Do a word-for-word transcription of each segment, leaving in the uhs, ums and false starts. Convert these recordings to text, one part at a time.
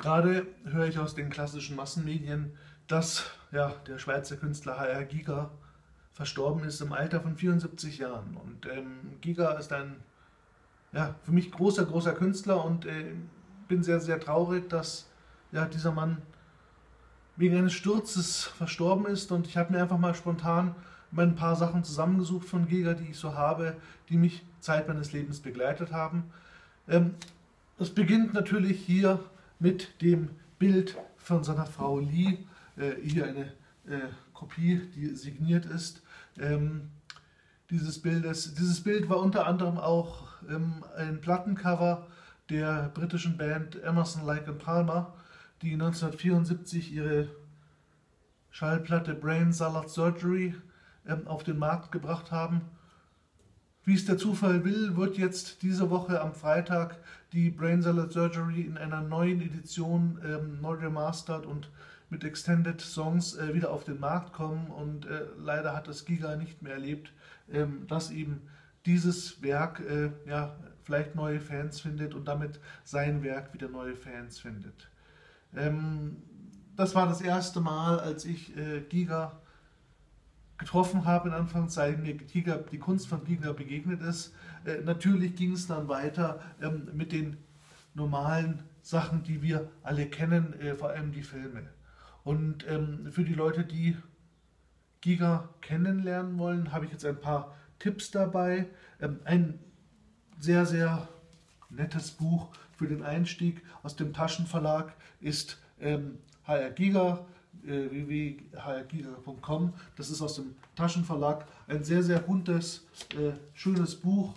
Gerade höre ich aus den klassischen Massenmedien, dass ja, der Schweizer Künstler H R. Giger verstorben ist im Alter von vierundsiebzig Jahren. Und ähm, Giger ist ein ja, für mich großer, großer Künstler und äh, bin sehr, sehr traurig, dass ja, dieser Mann wegen eines Sturzes verstorben ist. Und ich habe mir einfach mal spontan mal ein paar Sachen zusammengesucht von Giger, die ich so habe, die mich Zeit meines Lebens begleitet haben. Ähm, Es beginnt natürlich hier mit dem Bild von seiner Frau Lee. Äh, hier eine äh, Kopie, die signiert ist. Ähm, dieses Bildes. Dieses Bild war unter anderem auch ähm, ein Plattencover der britischen Band Emerson, Lake and Palmer, die neunzehnhundertvierundsiebzig ihre Schallplatte Brain Salad Surgery ähm, auf den Markt gebracht haben. Wie es der Zufall will, wird jetzt diese Woche am Freitag die Brain Salad Surgery in einer neuen Edition ähm, neu remastert und mit Extended Songs äh, wieder auf den Markt kommen. Und äh, leider hat das Giga nicht mehr erlebt, ähm, dass eben dieses Werk äh, ja, vielleicht neue Fans findet und damit sein Werk wieder neue Fans findet. Ähm, das war das erste Mal, als ich äh, Giga getroffen habe, in Anführungszeichen, mir Giga, die Kunst von Giga begegnet ist. Äh, natürlich ging es dann weiter ähm, mit den normalen Sachen, die wir alle kennen, äh, vor allem die Filme. Und ähm, für die Leute, die Giga kennenlernen wollen, habe ich jetzt ein paar Tipps dabei. Ähm, ein sehr, sehr nettes Buch für den Einstieg aus dem Taschenverlag ist ähm, H R. Giger, w w w punkt h r giger punkt com. Das ist aus dem Taschenverlag ein sehr, sehr buntes, äh, schönes Buch,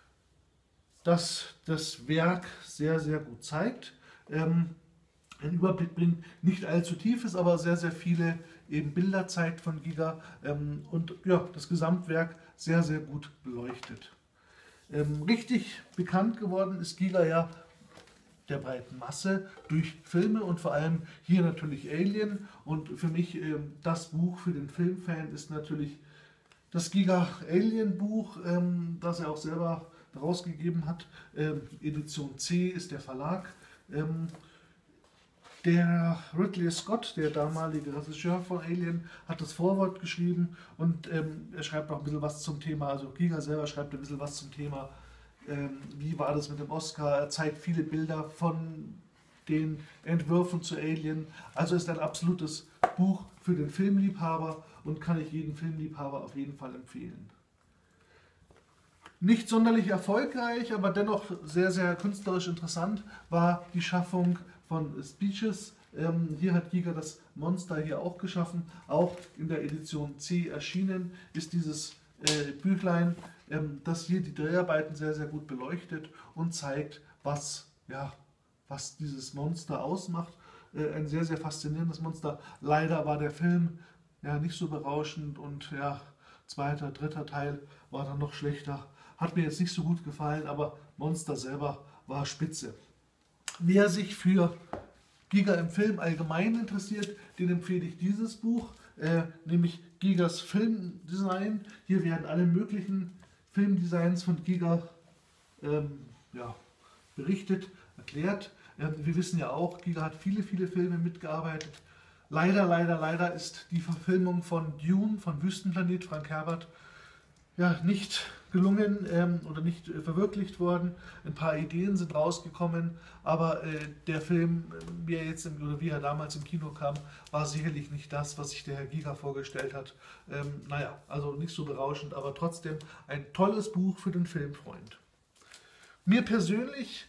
das das Werk sehr, sehr gut zeigt. Ähm, einen Überblick bringt, nicht allzu tief ist, aber sehr, sehr viele eben Bilder zeigt von Giga ähm, und ja, das Gesamtwerk sehr, sehr gut beleuchtet. Ähm, richtig bekannt geworden ist Giga ja der breiten Masse durch Filme und vor allem hier natürlich Alien. Und für mich ähm, das Buch für den Filmfan ist natürlich das Giga Alien Buch, ähm, das er auch selber rausgegeben hat. Ähm, Edition C ist der Verlag. Ähm, Der Ridley Scott, der damalige Regisseur von Alien, hat das Vorwort geschrieben und ähm, er schreibt auch ein bisschen was zum Thema, also Giga selber schreibt ein bisschen was zum Thema, ähm, wie war das mit dem Oscar. Er zeigt viele Bilder von den Entwürfen zu Alien, also ist ein absolutes Buch für den Filmliebhaber und kann ich jedem Filmliebhaber auf jeden Fall empfehlen. Nicht sonderlich erfolgreich, aber dennoch sehr, sehr künstlerisch interessant war die Schaffung von Speeches. Ähm, hier hat Giga das Monster hier auch geschaffen. Auch in der Edition C erschienen ist dieses äh, Büchlein, ähm, das hier die Dreharbeiten sehr, sehr gut beleuchtet und zeigt, was, ja, was dieses Monster ausmacht. Äh, ein sehr, sehr faszinierendes Monster. Leider war der Film ja, nicht so berauschend und ja, zweiter, dritter Teil war dann noch schlechter. Hat mir jetzt nicht so gut gefallen, aber Monster selber war spitze. Wer sich für Giga im Film allgemein interessiert, den empfehle ich dieses Buch, äh, nämlich Gigas Filmdesign. Hier werden alle möglichen Filmdesigns von Giga ähm, ja, berichtet, erklärt. Ähm, wir wissen ja auch, Giga hat viele, viele Filme mitgearbeitet. Leider, leider, leider ist die Verfilmung von Dune, von Wüstenplanet, Frank Herbert, ja, nicht gelungen ähm, oder nicht äh, verwirklicht worden. Ein paar Ideen sind rausgekommen, aber äh, der Film, wie er jetzt im, oder wie er damals im Kino kam, war sicherlich nicht das, was sich der Herr Giga vorgestellt hat. Ähm, naja, also nicht so berauschend, aber trotzdem ein tolles Buch für den Filmfreund. Mir persönlich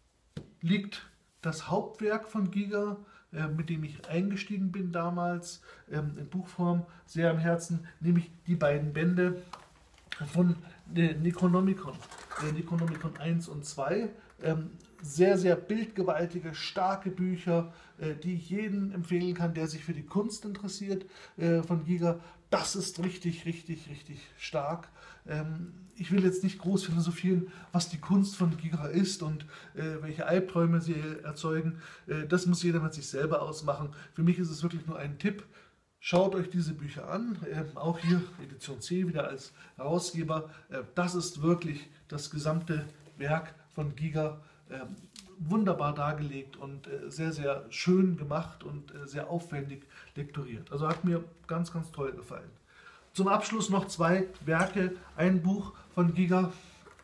liegt das Hauptwerk von Giga, äh, mit dem ich eingestiegen bin damals, ähm, in Buchform, sehr am Herzen, nämlich die beiden Bände von äh, Necronomicon, äh, Necronomicon eins und zwei. Ähm, sehr, sehr bildgewaltige, starke Bücher, äh, die ich jedem empfehlen kann, der sich für die Kunst interessiert äh, von Giga. Das ist richtig, richtig, richtig stark. Ähm, ich will jetzt nicht groß philosophieren, was die Kunst von Giga ist und äh, welche Albträume sie erzeugen. Äh, das muss jeder mit sich selber ausmachen. Für mich ist es wirklich nur ein Tipp. Schaut euch diese Bücher an, äh, auch hier Edition C wieder als Herausgeber. Äh, das ist wirklich das gesamte Werk von Giga. ähm, wunderbar dargelegt und äh, sehr, sehr schön gemacht und äh, sehr aufwendig lektoriert. Also hat mir ganz, ganz toll gefallen. Zum Abschluss noch zwei Werke, ein Buch von Giger,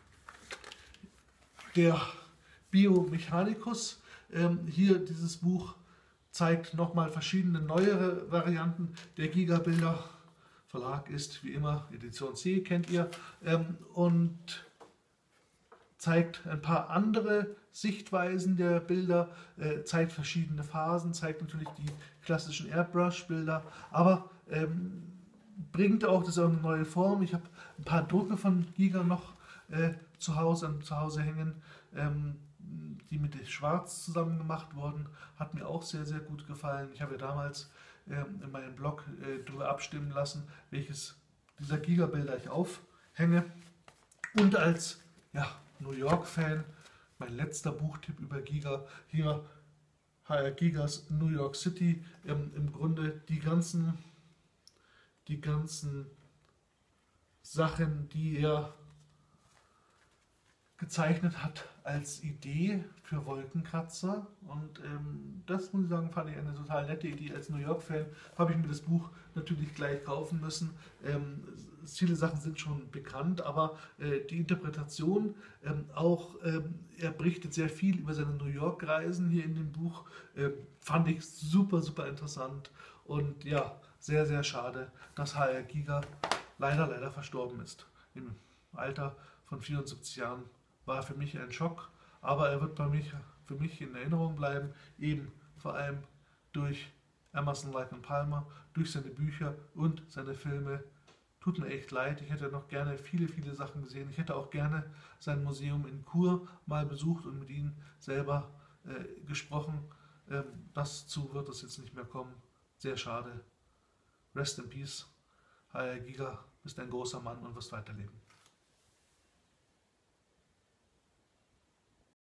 der Biomechanicus. Ähm, hier dieses Buch zeigt nochmal verschiedene neuere Varianten der Giga-Bilder. Verlag ist wie immer Edition C, kennt ihr. Ähm, und zeigt ein paar andere Sichtweisen der Bilder, äh, zeigt verschiedene Phasen, zeigt natürlich die klassischen Airbrush-Bilder, aber ähm, bringt auch das auf eine neue Form. Ich habe ein paar Drucke von Giga noch äh, zu Hause, zu Hause hängen, ähm, die mit Schwarz zusammen gemacht wurden. Hat mir auch sehr, sehr gut gefallen. Ich habe ja damals ähm, in meinem Blog äh, darüber abstimmen lassen, welches dieser Giga-Bilder ich aufhänge. Und als ja, New York-Fan, mein letzter Buchtipp über Giga, hier H R Gigas New York City, ähm, im Grunde die ganzen, die ganzen Sachen, die er gezeichnet hat als Idee für Wolkenkratzer. Und ähm, das, muss ich sagen, fand ich eine total nette Idee. Als New York-Fan habe ich mir das Buch natürlich gleich kaufen müssen. Ähm, viele Sachen sind schon bekannt, aber äh, die Interpretation, ähm, auch ähm, er berichtet sehr viel über seine New York-Reisen hier in dem Buch, ähm, fand ich super, super interessant. Und ja, sehr, sehr schade, dass H R Giga leider, leider verstorben ist. Im Alter von vierundsiebzig Jahren. War für mich ein Schock, aber er wird bei mich, für mich in Erinnerung bleiben, eben vor allem durch Emerson, Lake und Palmer, durch seine Bücher und seine Filme. Tut mir echt leid, ich hätte noch gerne viele, viele Sachen gesehen. Ich hätte auch gerne sein Museum in Chur mal besucht und mit ihm selber äh, gesprochen. Ähm, dazu wird es jetzt nicht mehr kommen. Sehr schade. Rest in Peace. H R Giga, bist ein großer Mann und wirst weiterleben.